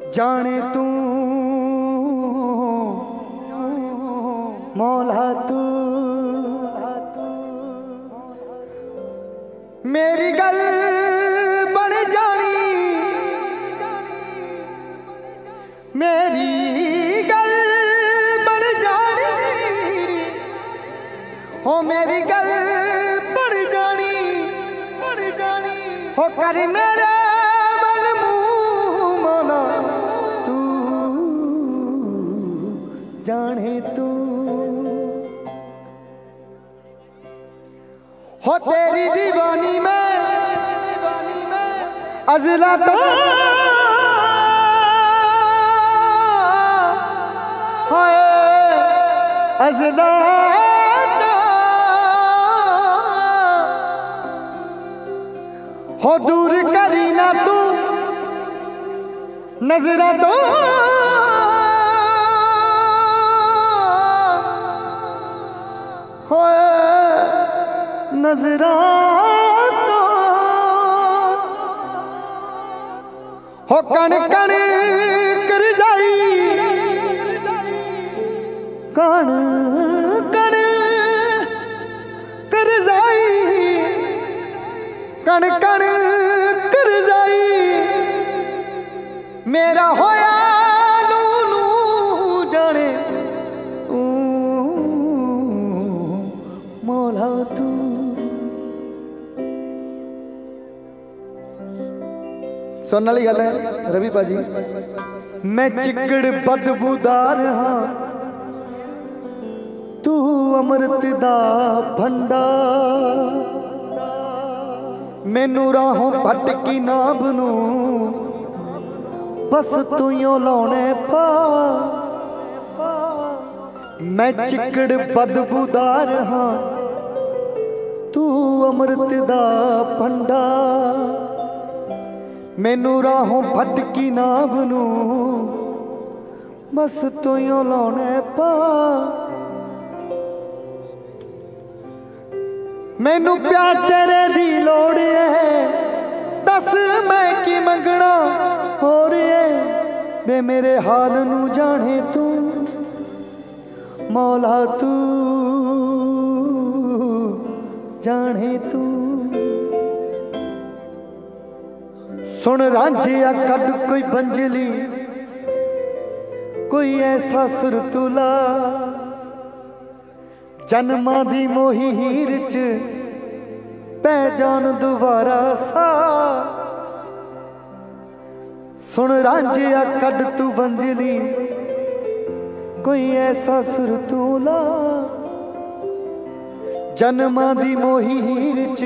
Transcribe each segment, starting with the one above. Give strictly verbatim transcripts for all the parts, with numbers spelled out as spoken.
जाने तू मौला तू मेरी गल बन जानी, मेरी गल बन जानी, हो मेरी गल बन जानी, बन जानी हो कर मेरे बल मुँह मौला तू जाने तू हो तेरी दीवानी में अज़ला तो हाय अज़ला तो हो दूर करी ना तू नजरा तो हो नजरा तो हो कण कण कर जाई, कण कण कर जाई, कण कण कर जाई मेरा होया नू नू जाने मौला तू। सुनने वाली गल है रवि भाजी, मैं चिकड़ बदबूदार हाँ तू अमृत दा भंडा, मैनू राहों भटकी ना बनू बस तू यो लाने पा। मैं चिकड़ बदबूदार हाँ तू अमृत दा भंडा, मैनू राहों भटकी ना बनू बस तू यो लाने पा। मैनू प्यार तेरे दी लोड़ है दस मैं की मंगना हो रहे वे मेरे हाल नू जाने तू मौला तू जाने तू। सुन रांझिया कद कोई बंजली कोई ऐसा सुरतुला, जन्मा दी मोही हीर च पै जान दोबारा सा। सुन रांझिया कद तू बंजली कोई ऐसा सुरतुला, जन्मा दी मोही हीर च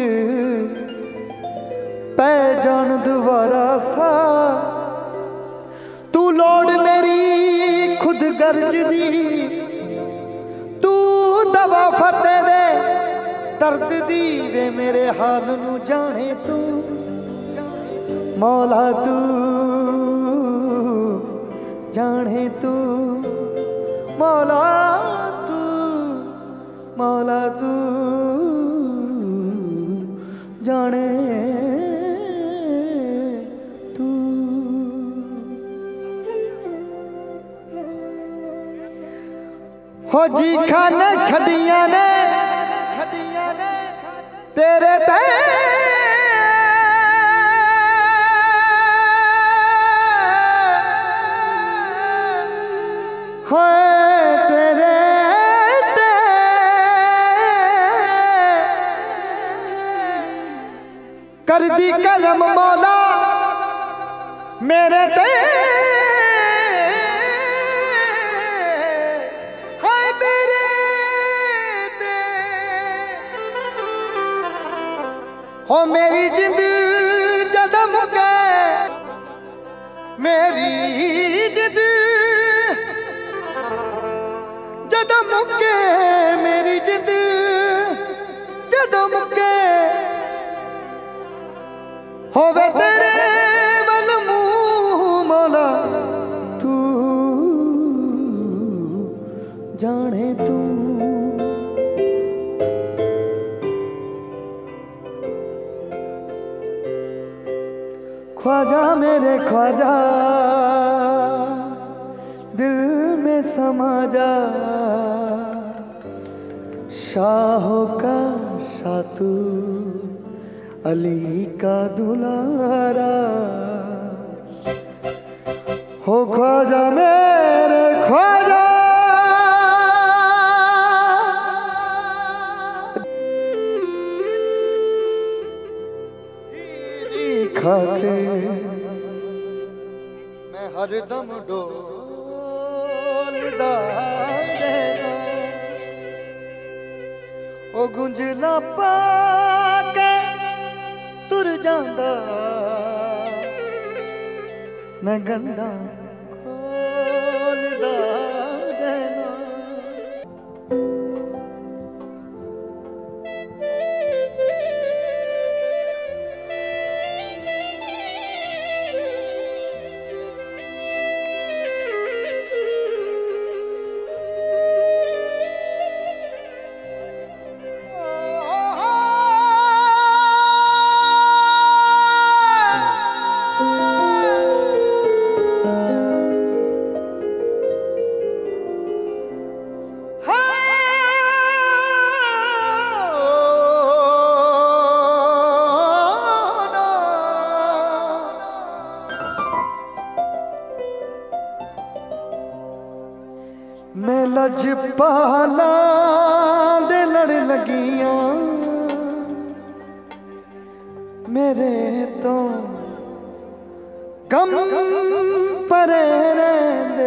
पै जान दोबारा सा। तू लोड़ मेरी खुद गर्ज दी, तू दवा फते दे दर्द दी वे मेरे हाल नू जाने तू मौला तू जाने तू मौला तू मौला तू जाने तू। हो जी खाने छड़िया ने छड़िया ने तेरे ते तेरे ते कर दी करम मौला मेरे ते हाय मेरे ते हो मेरी जिंद जदम के मेरी जिंद जदम के मेरी जिंद जदम के होवे तेरे बल मुँह मौला तू जाने तू। ख्वाजा मेरे ख्वाजा समा जा, शाहों का शाह तू, अली का दुलारा, हो ख्वाजा मेरे ख्वाजा। खाते मैं हरदम डोलदा रहना, ओ गुंजला पाके तुर जांदा, मैं गंदा खोलदा रहना। मैं लजपाला दे लड़ लगियां मेरे तो कम परे रहंदे।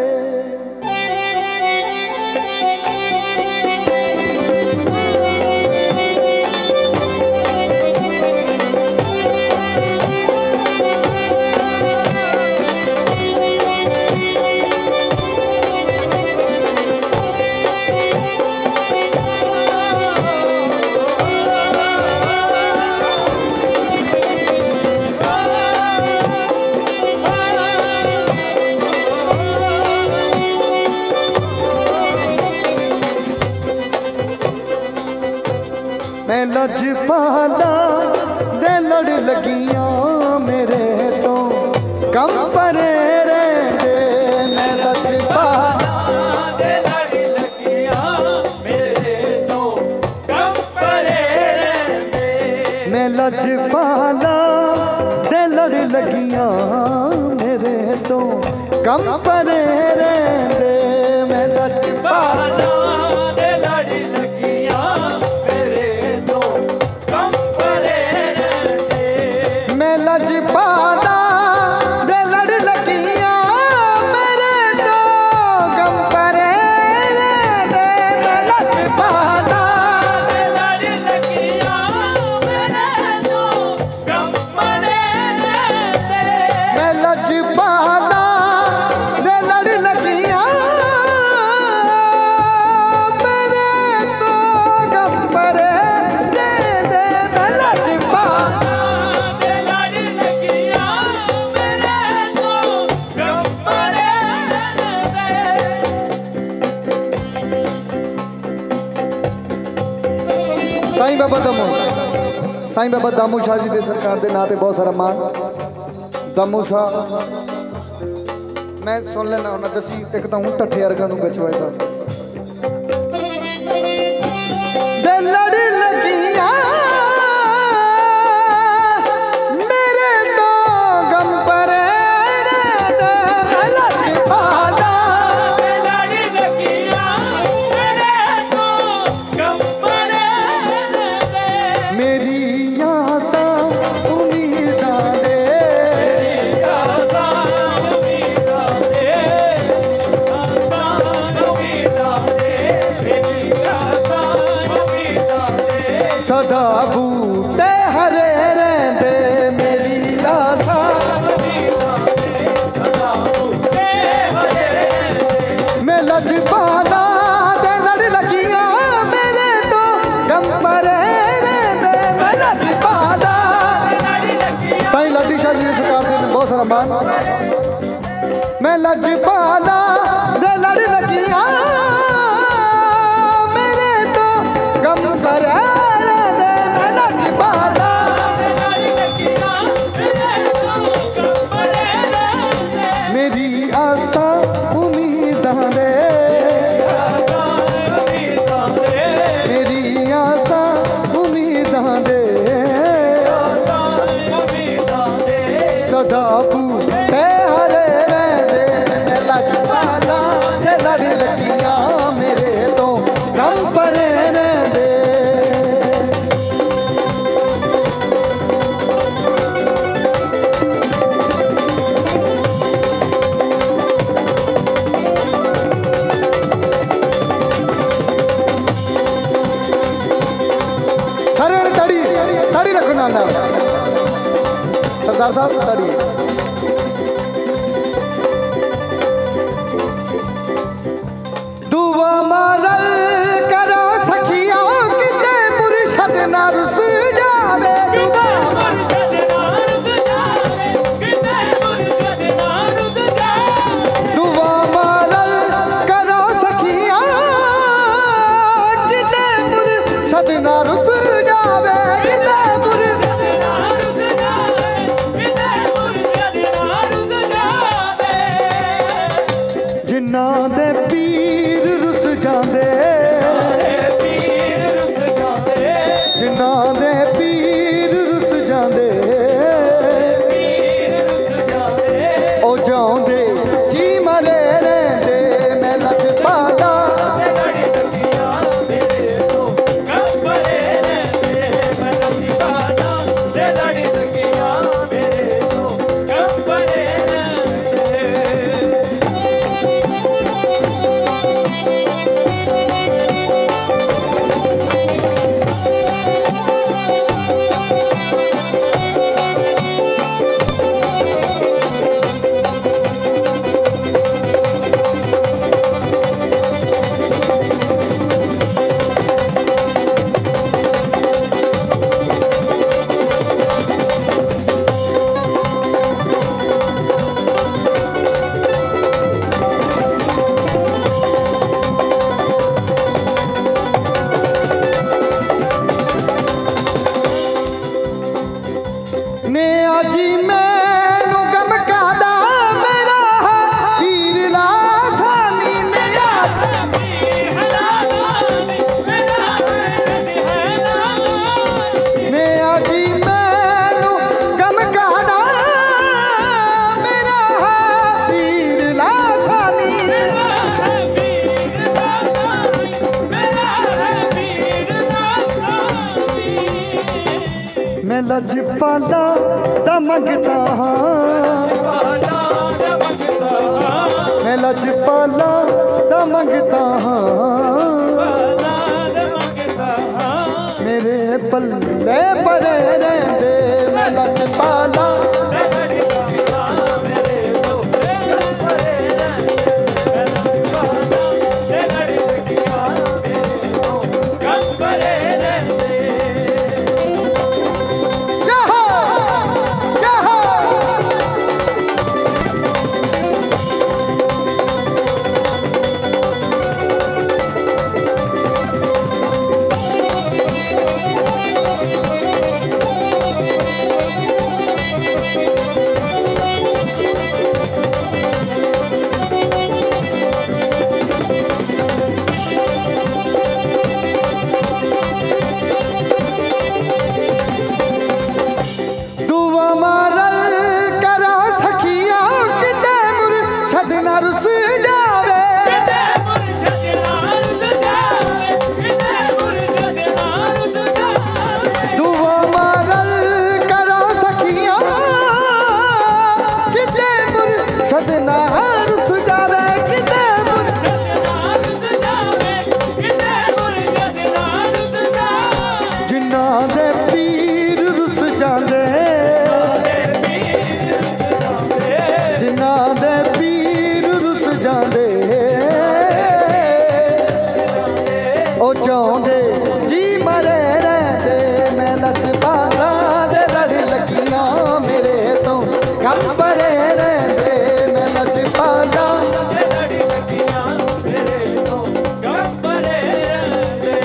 मैं लजपाला दे लड़ लगियां मेरे तो कम परे रहंदे। मैं लजपाला दे लड़ लगियां मेरे तो कम परे रहंदे। मैं लजपाला दे लड़ लगियां मेरे तो कम परे रहंदे। मैं लजपाला दे लड़ लगियां मेरे तो कम परे रहंदे। मैं लजपाला दे लड़ लगियां मेरे तो कम परे रहंदे। मैं लजपाला दे लड़ लगियां मेरे तो कम परे रहंदे। मैं लजपाला दे लड़ लगियां मेरे तो कम परे रहंदे। मैं लजपाला दे लड़ लगियां मेरे तो कम परे रहंदे। साईं बाबा दमू साईं बाबा दामू शाह जी दे सरकार दे नां ते बहुत सारा मान। दामू शाह मैं सुन लेना उन्हें दसी एक तो हूँ ठठे अर्गा नूं गचवाएगा। दे लड़ लगियां मेरे तो गम परे रहंदे। मैं लजपाला दे लड़ लगियां मेरे तो कम परे रहंदे। मेरी आसा उम्मीदां दे सदा बूटे हरे रहंदे। मेरी आसा मैं लजपाला दे लड़ लगियां मेरे तो गम परे रहंदे। मैं लजपाला साईं लाडी शाह जी दे सरकार दे बहुत सारा मान। मैं लजपाला दे लड़ लगियां मेरे तो गम परे रहंदे। मैं लजपाला मेरी आसा उम्मीदां दे सरदार साहब ताड़ी। दुआ मारल करो सखिया किते मुर्शद ना रुस जावे। दुआ मारल करो सखिया किते मुर्शद ना रुस जावे। किते जिन्ना दे पीर रुस जांदे, जिन्ना दे पीर रुस जांदे, ओ जांदे जी मरे रहंदे। मैं लजपाला ने आजी मैनू गम कादा मेरा पीर लासानी। ने ने आजी मैनू गम कादा मेरा पीर लासानी। मैं लजपाला दा मंगता हाँ, मैं लजपाला दा मंगता हाँ। मेरे पल्ले परे रहंदे। मैं लजपाला ओ चाहते जी मरे रहते। मैं लजपाला दे लड़ लगियां मेरे तो गम भरे रहते। मैं लजपाला दे लड़ लगियां मेरे तो गम भरे रहते।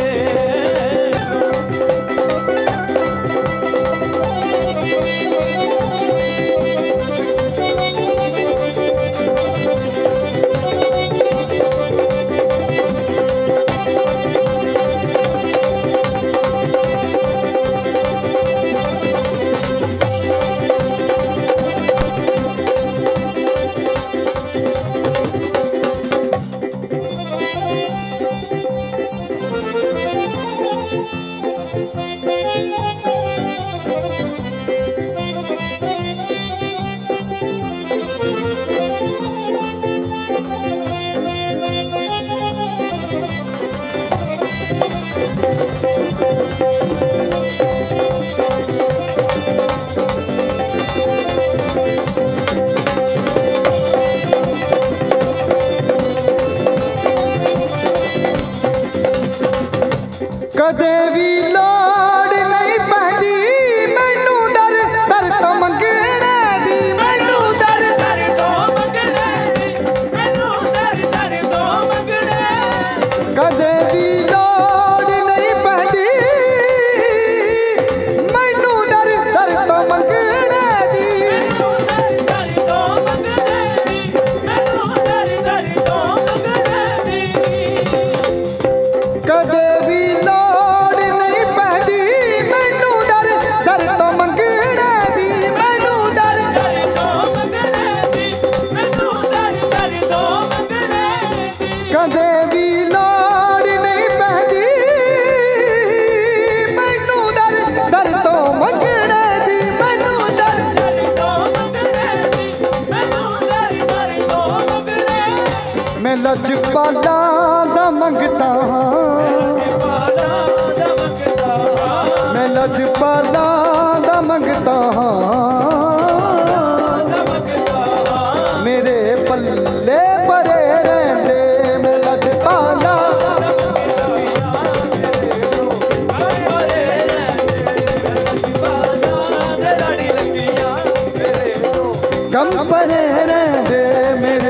मैं लजपाला दा मंगता हाँ, मैं लजपाला दा मंगता हाँ, मेरे पल्ले परे रहंदे मैं लजपाला कम परे रहंदे मेरे